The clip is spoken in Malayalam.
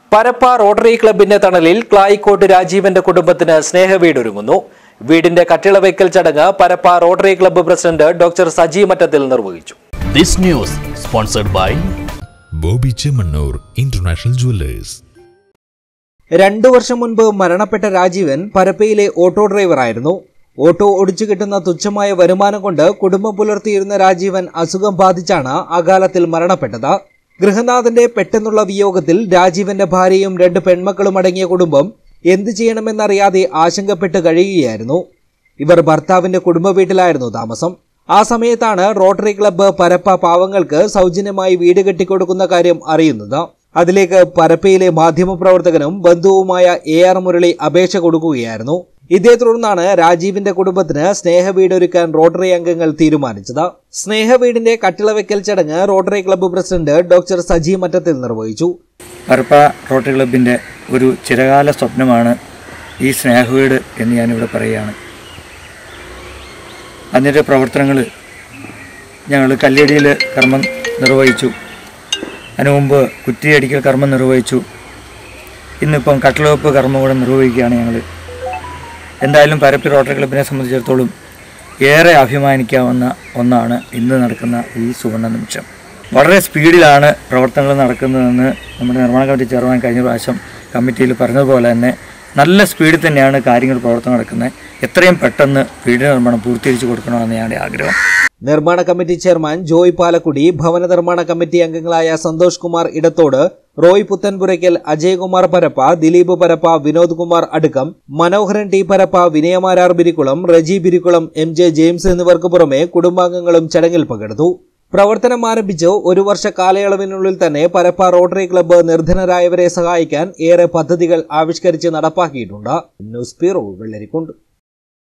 പരപ്പ റോട്ടറി ക്ലബിന്റെ തണലിൽ ക്ലായിക്കോട്ട് രാജീവന്റെ കുടുംബത്തിന് സ്നേഹവീടൊരുങ്ങുന്നു. വീടിന്റെ കട്ടിളവയ്ക്കൽ ചടങ്ങ് Parappa rotary club president doctor Saji Mattathil നിർവഹിച്ചു. This news sponsored by Boby Chemmanur international jewellers. 2 വർഷം മുൻപ് മരണപ്പെട്ട രാജീവൻ പരപ്പയിലെ ഓട്ടോ ഡ്രൈവറായിരുന്നു. ഓട്ടോ ഓടിച്ചു കിട്ടുന്ന തുച്ഛമായ വരുമാനം കൊണ്ട് കുടുംബം പുലർത്തിയിരുന്ന രാജീവൻ അസുഖം ബാധിച്ചാണ് അകാലത്തിൽ മരണപ്പെട്ടത്. ഗൃഹനാഥന്റെ പെട്ടെന്നുള്ള വിയോഗത്തിൽ രാജീവന്റെ ഭാര്യയും 2 പെൺമക്കളും അടങ്ങിയ കുടുംബം എന്തു ചെയ്യണമെന്നറിയാതെ ആശങ്കപ്പെട്ട് കഴിയുകയായിരുന്നു. ഇവർ ഭർത്താവിന്റെ കുടുംബ വീട്ടിലായിരുന്നു താമസം. ആ സമയത്താണ് റോട്ടറി ക്ലബ്ബ് പരപ്പ പാവങ്ങൾക്ക് സൗജന്യമായി വീട് കെട്ടിക്കൊടുക്കുന്ന കാര്യം അറിയുന്നത്. അതിലേക്ക് പരപ്പയിലെ മാധ്യമപ്രവർത്തകനും ബന്ധുവുമായ AR മുരളി അപേക്ഷ കൊടുക്കുകയായിരുന്നു. ഇതേ തുടർന്നാണ് രാജീവിന്റെ കുടുംബത്തിന് സ്നേഹവീടൊരുക്കാൻ റോട്ടറി അംഗങ്ങൾ തീരുമാനിച്ചത്. സ്നേഹവീടിന്റെ കട്ടിളവയ്ക്കൽ ചടങ്ങ് rotary club president doctor Saji Mattathil നിർവഹിച്ചു. പരപ്പ റോട്ടറി ക്ലബിൻ്റെ ഒരു ചിരകാല സ്വപ്നമാണ് ഈ സ്നേഹവീട് എന്ന് ഞാനിവിടെ പറയുകയാണ്. അതിൻ്റെ പ്രവർത്തനങ്ങൾ ഞങ്ങൾ കല്ലിടിയിൽ കർമ്മം നിർവഹിച്ചു. അതിനു മുമ്പ് കുറ്റിയടിക്കൽ കർമ്മം നിർവഹിച്ചു. ഇന്നിപ്പം കട്ടിളവെപ്പ് കർമ്മം കൂടെ നിർവഹിക്കുകയാണ് ഞങ്ങൾ. എന്തായാലും പരപ്പ റോട്ടറി ക്ലബിനെ സംബന്ധിച്ചിടത്തോളം ഏറെ അഭിമാനിക്കാവുന്ന ഒന്നാണ് ഇന്ന് നടക്കുന്ന ഈ സുവർണ്ണ നിമിഷം. വളരെ സ്പീഡിലാണ് പ്രവർത്തനങ്ങൾ നടക്കുന്നതെന്ന് നമ്മുടെ നിർമ്മാണ കമ്മിറ്റി ചെയർമാൻ കഴിഞ്ഞ പ്രാവശ്യം കമ്മിറ്റിയിൽ പറഞ്ഞതുപോലെ തന്നെ നല്ല സ്പീഡിൽ തന്നെയാണ് കാര്യങ്ങൾ പ്രവർത്തനം നടക്കുന്നത്. എത്രയും പെട്ടെന്ന് വീട് നിർമ്മാണം പൂർത്തീകരിച്ചു കൊടുക്കണമെന്ന് ഞങ്ങളുടെ ആഗ്രഹം. നിർമ്മാണ കമ്മിറ്റി ചെയർമാൻ ജോയ് പാലക്കുടി, ഭവന നിർമ്മാണ കമ്മിറ്റി അംഗങ്ങളായ Santhosh Kumar Edathode, Roy Puthenpurakkal, Ajaykumar Parappa, Dileep Parappa, Vinod Kumar Adukkam, Manoharan T Parappa, Vinayamarar Birikkulam, Reji Birikkulam, MJ James എന്നിവർക്ക് പുറമെ കുടുംബാംഗങ്ങളും ചടങ്ങിൽ പങ്കെടുത്തു. പ്രവർത്തനം ആരംഭിച്ച് 1 വർഷ കാലയളവിനുള്ളിൽ തന്നെ പരപ്പ റോട്ടറി ക്ലബ്ബ് നിർധനരായവരെ സഹായിക്കാൻ ഏറെ പദ്ധതികൾ ആവിഷ്കരിച്ച് നടപ്പാക്കിയിട്ടുണ്ട്. News bureau, Vellarikundu.